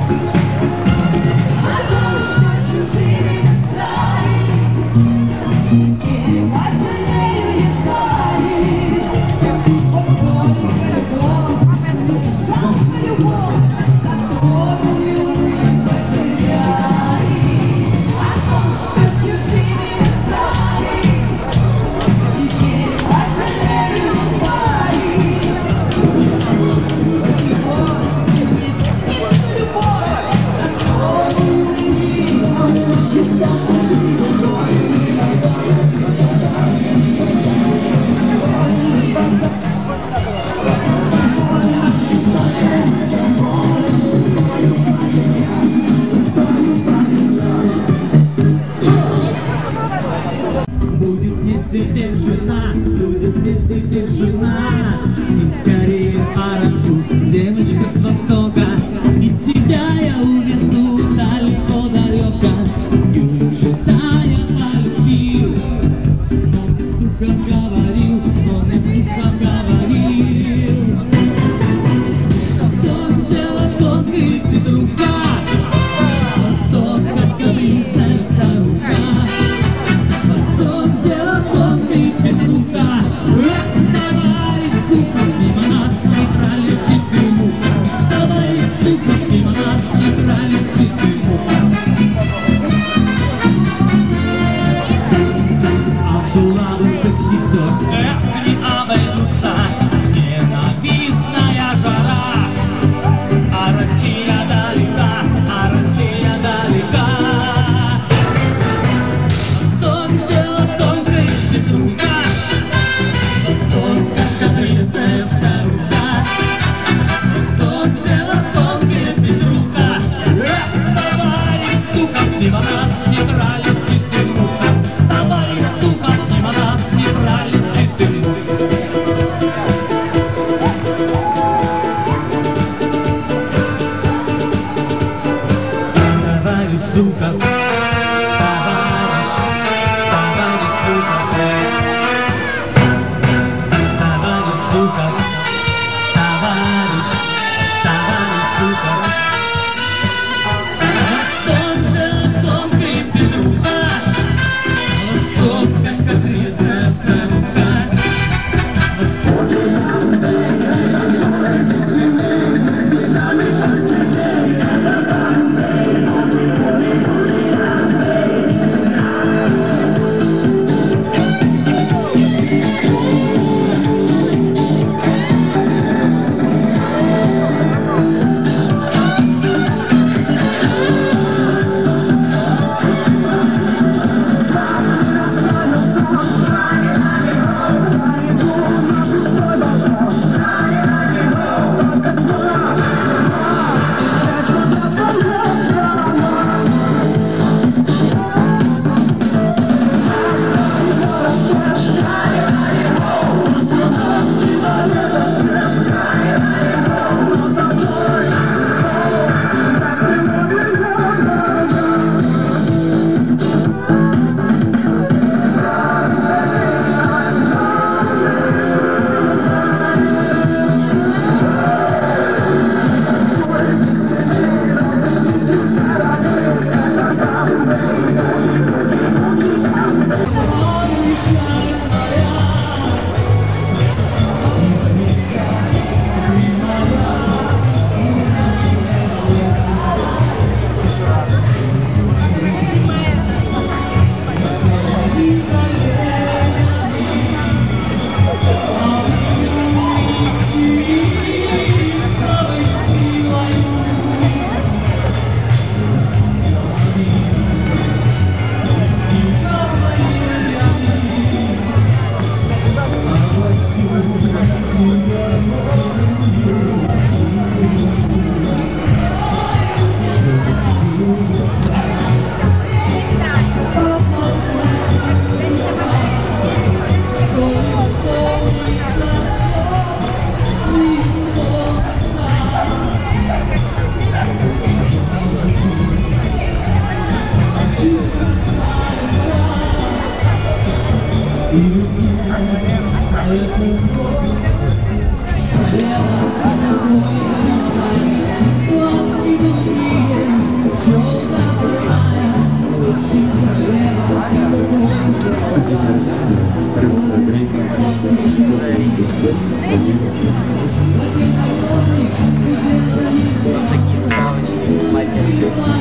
теперь жена, будет мне теперь жена. Скинь скорее оранжу, девочка с востока, и тебя я увезу далеко-далеко. Юлюша, да, я полюбил, но ты, сука, говорил, но ты, сука, говорил. Восток, дело тонко и петруха, Восток, как капризная старуха. Восток, дело тонко и петруха. Товарищ, сука, мимо нас не пролетит ты муха. Товарищ, сука, мимо нас не пролетит ты муха. Абдулла уже хитер, не обойдутся. Ненавистная жара, а Россия далека, а Россия далека. Восток, дело тонко и петруха. Восток, как капризная старуха. Восток, дело тонко и петруха. Товарищ, сука, мимо нас не пролетит ты муха. Товарищ, сука, мимо нас не пролетит ты муха. Товарищ, сука, товарищ, товарищ, сука, товарищ, сука, товарищ, товарищ, сука. Восток, дело тонко и петруха. Восток, как капризная старуха. Восток.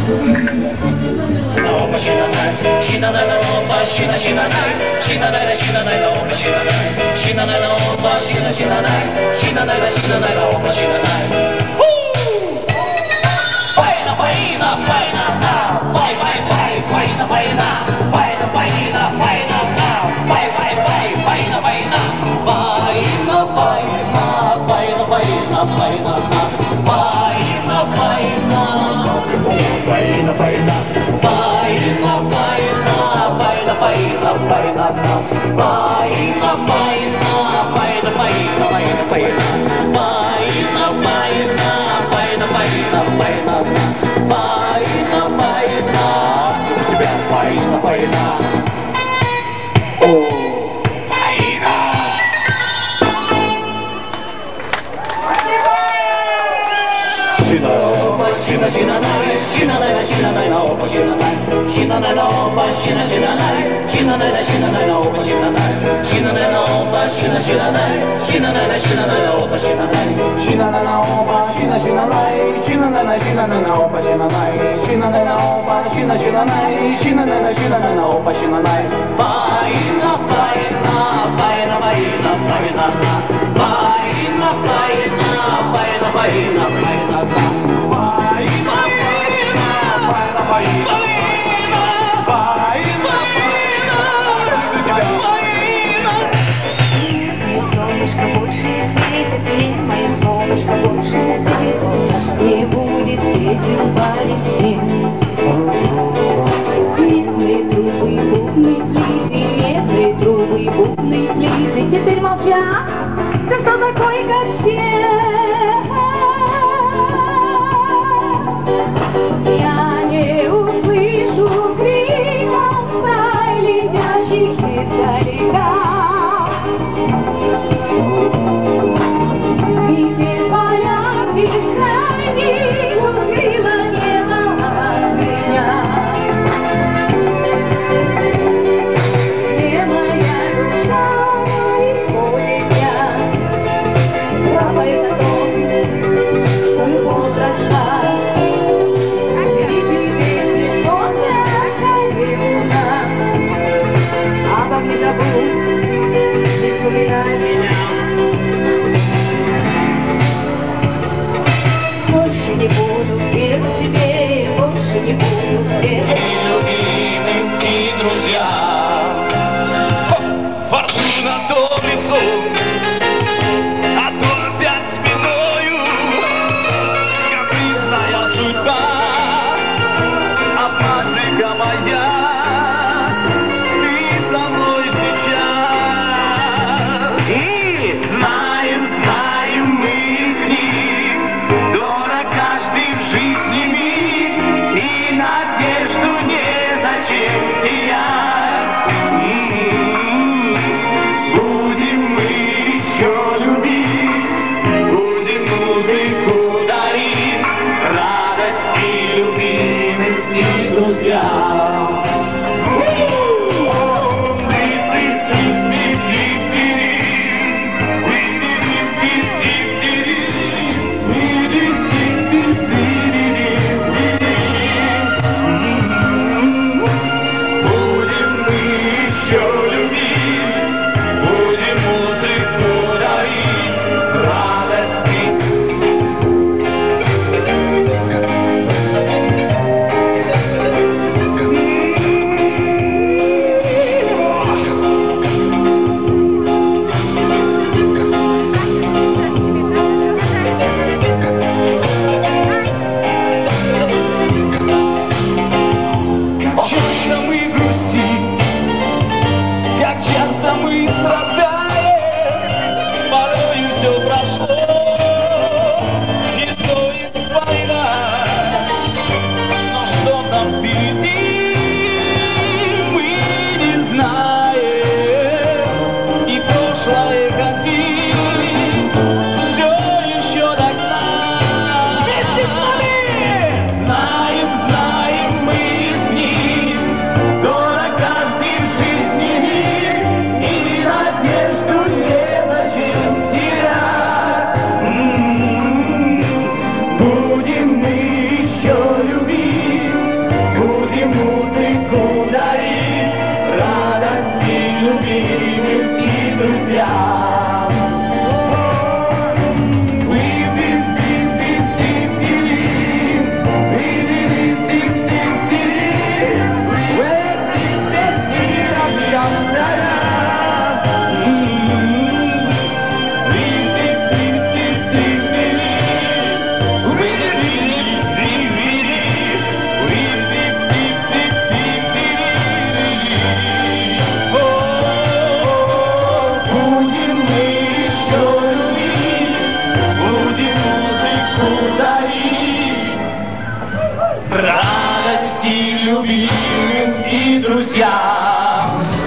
Теперь молчат, ты стал такой, как все. Я не услышу криков стай, летящих издалека. Виде поля бескрайних укрыла небо от меня. Не моя душа исходит я, правой о том, что любовь прошла. Видели ветви солнце, скорее луна. Обо мне забудь, не вспоминай меня. Больше не буду верить тебе, больше не буду верить. И любимым, и друзьям фортуна то в лицо, а то опять спиною капризная судьба. Обмазыка моя, ты со мной сейчас. И знаем, знаем мы с ним, дорог каждый в жизни миг, и надежду незачем терять. Будем мы еще любить, будем музыку дарить, радости любимым и друзьям. радости любим и друзьям.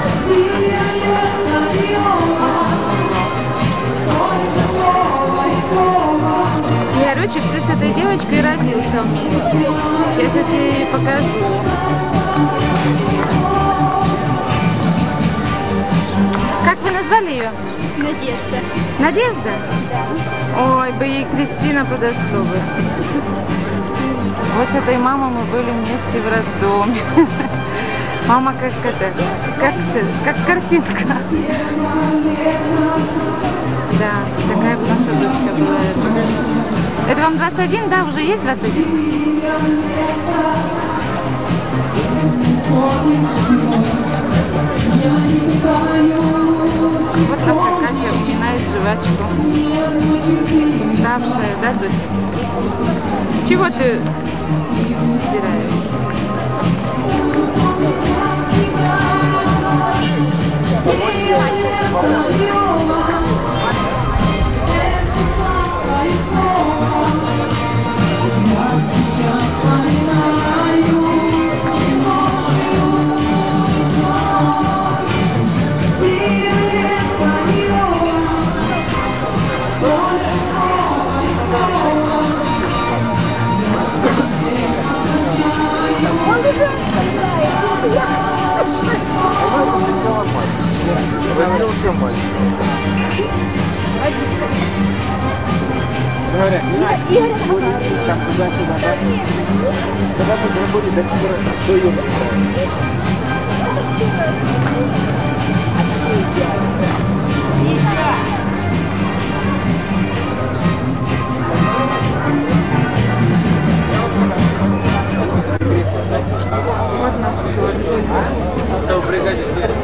Игоречек, ты с этой девочкой родился вместе. Сейчас я тебе покажу. Как вы назвали ее? Надежда. Надежда? Ой, бы ей Кристина подошло бы. Вот с этой мамой мы были вместе в роддоме. Мама как это, как картинка. Да, такая наша дочка была. Это вам 21, да? Уже есть 21? Вот наша Катя уминает жвачку. Уставшая, да, Дуся? Чего ты втираешь? Родился мальчик. Говорят, так туда-сюда, да? Когда мы работали до скоро, до юга. Вот наш столик. Что в бригаде света?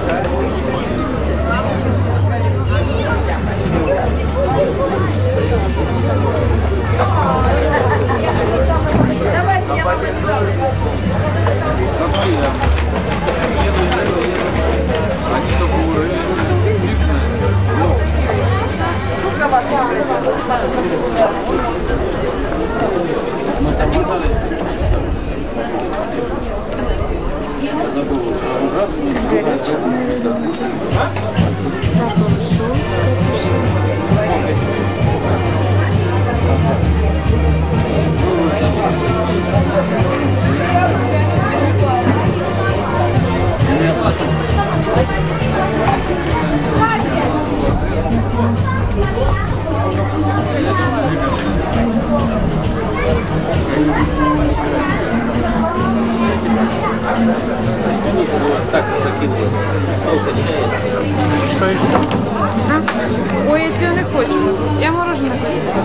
Що ще? Ой, я цього не хочу. Я мороженое хочу.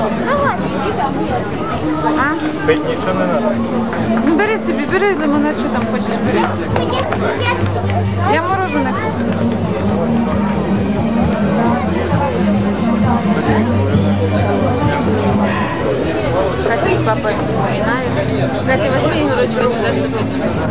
А? Пить нічого не треба. Ну бери собі, бери лимонад, що там хочеш, бери. Я мороженое хочу. Катя с папой поминает. Катя, возьми игрушку сюда, чтобы...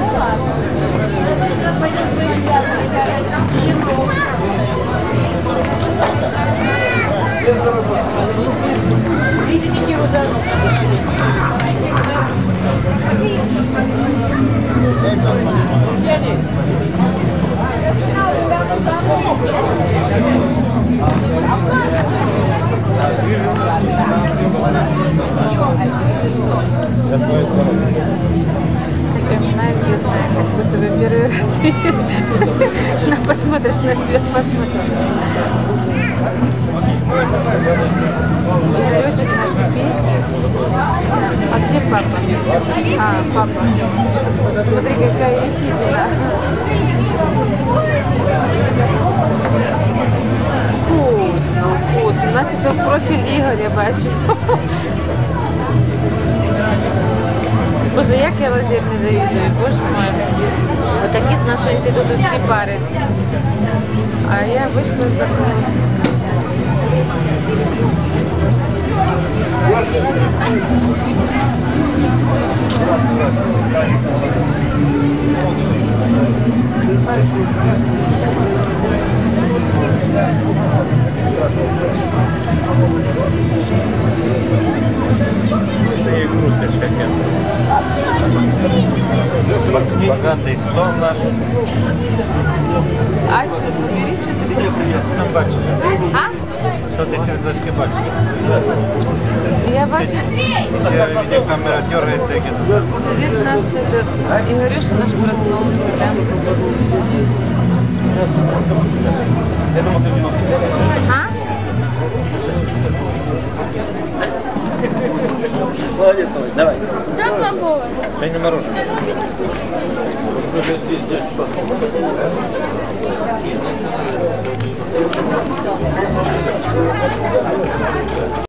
Хотя уминает, бедная, как будто бы первый раз видит. На, посмотришь на цвет, посмотришь. Игоречек наш спит. А где папа? А, папа. Смотри, какая ехидина. Вкусно, вкусно. Значит, це в профіль Ігоря бачу. Боже, як я лазер не завідую, боже мой. Отакі з нашого інституту всі пари. А я вийшла за клас. Це є крутиш, як я. Богатий стол наш. А що, наберіть, що ти хочеш? Я там бачу. А? Що ти через очки бачиш? Я бачу, Вся видеокамера дергається, як это. світ наш, Ігорюша наш проснувся, да? Я думав, ти вино. А? Молодец, давай. Та й не мороженое.